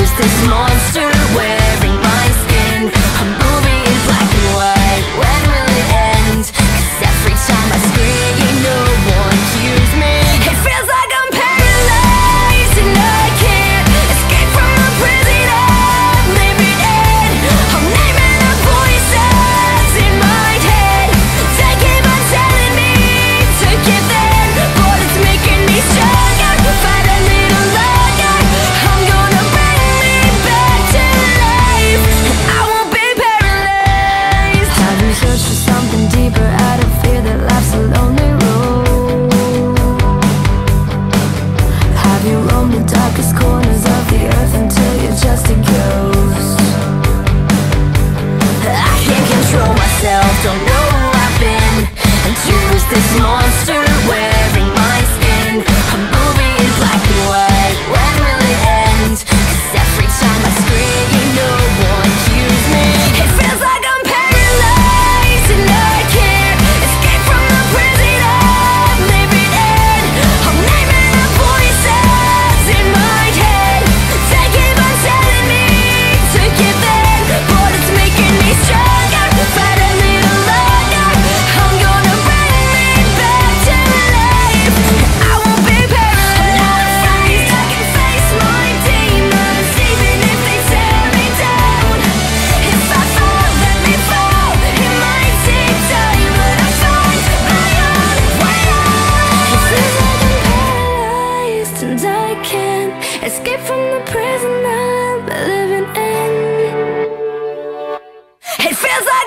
choose this monster wearing my skin. A movie in black and white, when will it end? 'Cause every time I scream, no one hears me. It feels like I'm paralyzed and I can't escape from the prison I'm living in. I'm naming the voices in my head. They keep on telling me to give in, but it's making me stronger. Fight a little longer, I'm gonna bring me back to life. I won't be paralyzed. Have you searched for something deeper out of fear that life's a lonely road? Have you roamed the darkest corners of the earth until you're just a ghost? I can't control myself, don't know who I've been, and choose this monster wearing my skin. A movie in black and white, when will it end? 'Cause every time I scream, no one hears me. It feels like I'm paralyzed and I can't escape from the prison I'm living in. I'm naming the voices in my head. They keep on telling me to give in, but it's making me stronger. Fight a little longer, I'm gonna bring me back to life. I won't be paralyzed. I can face my demons, even if they tear me down. If I fall, let me fall. It might take time, but I'll find my own way out. It feels like I'm paralyzed and I can't escape from the prison I'm living in. It feels like